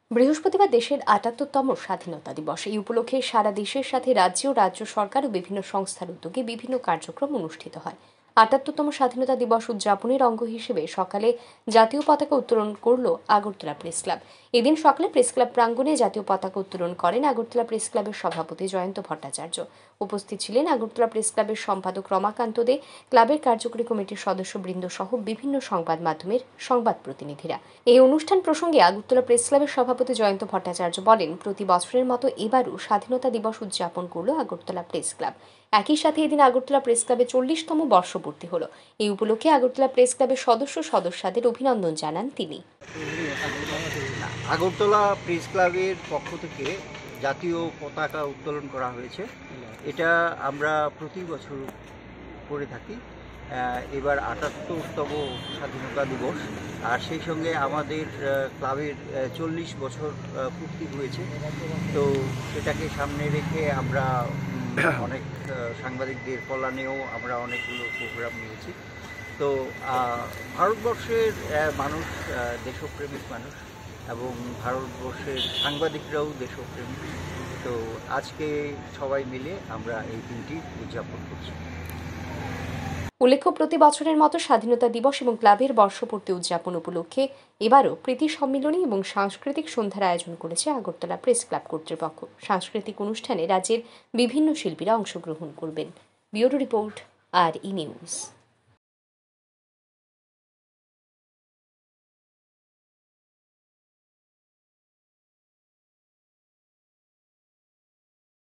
বৃহস্পতিবার দেশের ৭৮তম স্বাধীনতা দিবস। এই উপলক্ষে সারা দেশের সাথে রাজ্য সরকার ও বিভিন্ন সংস্থার উদ্যোগে বিভিন্ন কার্যক্রম অনুষ্ঠিত হয়। ৭৮তম স্বাধীনতা দিবস উদযাপনের অঙ্গ হিসেবে সকালে জাতীয় পতাকা উত্তোলন করল আগরতলা প্রেস ক্লাব। এদিন সকালে প্রেস ক্লাব প্রাঙ্গণে জাতীয় পতাকা উত্তোলন করেন আগরতলা প্রেস ক্লাবের সভাপতি জয়ন্ত ভট্টাচার্য। উপস্থিত ছিলেন আগরতলা প্রেস ক্লাবের সম্পাদক রমাকান্ত দে, ক্লাবের কার্যকরী কমিটির সদস্যবৃন্দ সহ বিভিন্ন সংবাদ মাধ্যমের সংবাদ প্রতিনিধিরা। এই অনুষ্ঠান প্রসঙ্গে আগরতলা প্রেস ক্লাবের সভাপতি জয়ন্ত ভট্টাচার্য বলেন, প্রতি বছরের মতো এবারও স্বাধীনতা দিবস উদযাপন করল আগরতলা প্রেস ক্লাব। একই সাথে এদিন আগরতলা প্রেস ক্লাবের 40তম বর্ষপূর্তি হল। এই উপলক্ষে আগরতলা প্রেস ক্লাবের সদস্যদের অভিনন্দন জানান তিনি। আগরতলা প্রেস ক্লাবের পক্ষ থেকে জাতীয় পতাকা উত্তোলন করা হয়েছে। এটা আমরা প্রতি বছর করে থাকি। এবার ৭৮তম স্বাধীনতা দিবস, আর সেই সঙ্গে আমাদের ক্লাবের 40 বছর পূর্তি হয়েছে। তো সেটাকে সামনে রেখে আমরা অনেক সাংবাদিকদের কল্যাণেও আমরা অনেকগুলো প্রোগ্রাম নিয়েছি। তো ভারতবর্ষের মানুষ দেশপ্রেমিক মানুষ এবং ভারতবর্ষের সাংবাদিকরাও দেশপ্রেমিক। তো আজকে সবাই মিলে আমরা এই দিনটি উদযাপন করছি। উল্লেখ্য, প্রতি বছরের মতো স্বাধীনতা দিবস এবং ক্লাবের বর্ষপূর্তি উদযাপন উপলক্ষে এবারও প্রীতি সম্মিলনী এবং সাংস্কৃতিক সন্ধ্যার আয়োজন করেছে আগরতলা প্রেস ক্লাব কর্তৃপক্ষ। সাংস্কৃতিক অনুষ্ঠানে রাজ্যের বিভিন্ন শিল্পীরা অংশগ্রহণ করবেন। Bureau report, RE news.